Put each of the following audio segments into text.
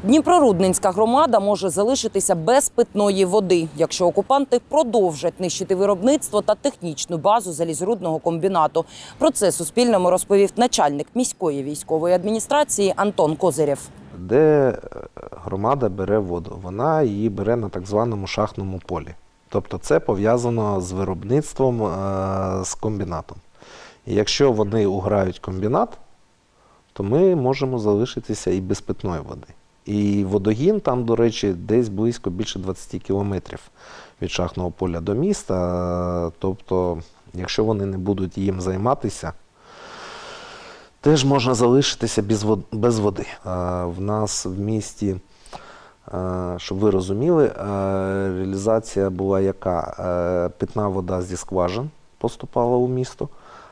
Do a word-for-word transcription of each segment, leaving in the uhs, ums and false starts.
Дніпрорудненська громада може залишитися без питної води, якщо окупанти продовжать нищити виробництво та технічну базу залізорудного комбінату. Про це Суспільному розповів начальник міської військової адміністрації Антон Козирєв. Де громада бере воду? Вона її бере на так званому шахтному полі. Тобто це пов'язано з виробництвом, з комбінатом. І якщо вони уграють комбінат, то ми можемо залишитися і без питної води. І водогін там, до речі, десь близько більше двадцяти кілометрів від шахтного поля до міста. Тобто, якщо вони не будуть їм займатися, теж можна залишитися без води. В нас в місті, щоб ви розуміли, реалізація була яка? Питна вода зі скважин поступала у місто,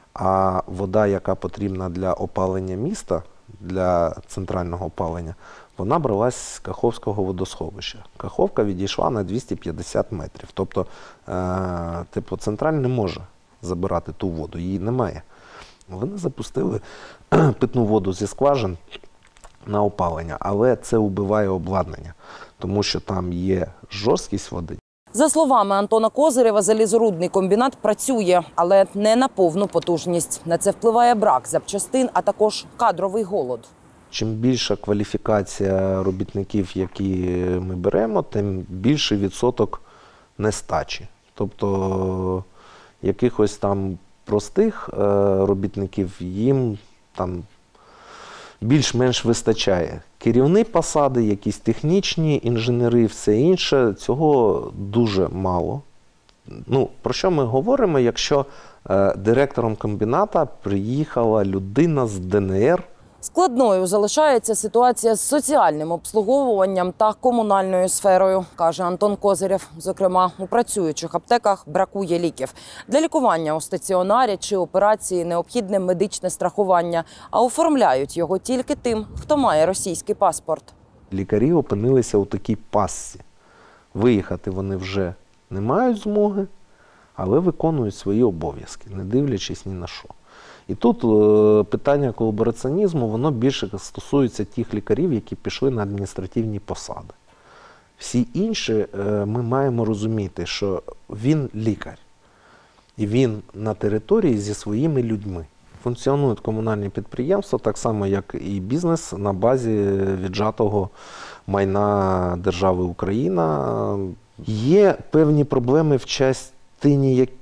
а вода, яка потрібна для опалення міста, для центрального опалення, вона бралась з Каховського водосховища. Каховка відійшла на двісті п'ятдесят метрів. Тобто теплоцентраль не може забирати ту воду, її немає. Вони запустили питну воду зі скважин на опалення, але це вбиває обладнання, тому що там є жорсткість води. За словами Антона Козирєва, залізорудний комбінат працює, але не на повну потужність. На це впливає брак запчастин, а також кадровий голод. Чим більша кваліфікація робітників, які ми беремо, тим більший відсоток нестачі. Тобто якихось там простих робітників їм там більш-менш вистачає. Керівні посади, якісь технічні, інженери, все інше, цього дуже мало. Ну, про що ми говоримо, якщо е, директором комбіната приїхала людина з Де Ен Ер? Складною залишається ситуація з соціальним обслуговуванням та комунальною сферою, каже Антон Козирєв. Зокрема, у працюючих аптеках бракує ліків. Для лікування у стаціонарі чи операції необхідне медичне страхування, а оформляють його тільки тим, хто має російський паспорт. Лікарі опинилися у такій пастці. Виїхати вони вже не мають змоги, але виконують свої обов'язки, не дивлячись ні на що. І тут е, питання колабораціонізму, воно більше стосується тих лікарів, які пішли на адміністративні посади. Всі інші е, ми маємо розуміти, що він лікар. І він на території зі своїми людьми. Функціонують комунальні підприємства, так само, як і бізнес, на базі віджатого майна держави Україна. Є певні проблеми в частині, які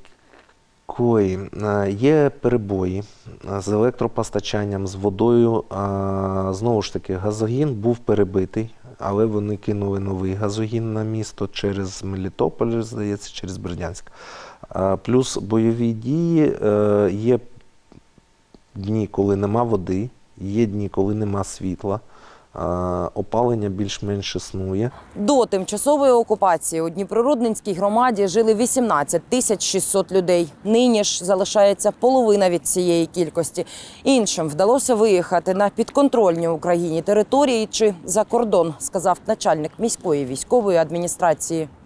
є перебої з електропостачанням, з водою. Знову ж таки, газогін був перебитий, але вони кинули новий газогін на місто через Мелітополь, здається, через Бердянськ. Плюс бойові дії, є дні, коли нема води, є дні, коли нема світла. Опалення більш-менш існує. До тимчасової окупації у Дніпрорудненській громаді жили вісімнадцять тисяч шістсот людей. Нині ж залишається половина від цієї кількості. Іншим вдалося виїхати на підконтрольні Україні території чи за кордон, сказав начальник міської військової адміністрації.